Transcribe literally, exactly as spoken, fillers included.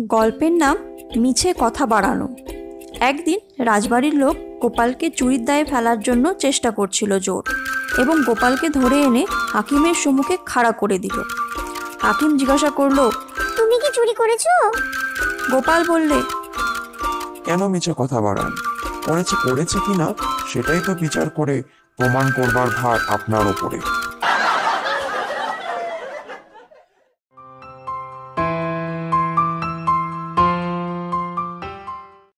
গল্পের নাম মিছে কথা বাড়ানো। একদিন রাজবাড়ির লোক গোপালকে চুরির দায়ে ফেলার জন্য চেষ্টা করছিল জোর, এবং গোপালকে ধরে এনে হাকিমের সম্মুখে খাড়া করে দিল। হাকিম জিজ্ঞাসা করলো, তুমি কি চুরি করেছো? গোপাল বললে, কেন মিছে কথা বাড়ান? করেছে করেছে কিনা সেটাই তো বিচার করে প্রমাণ করবার ভার আপনার ওপরে।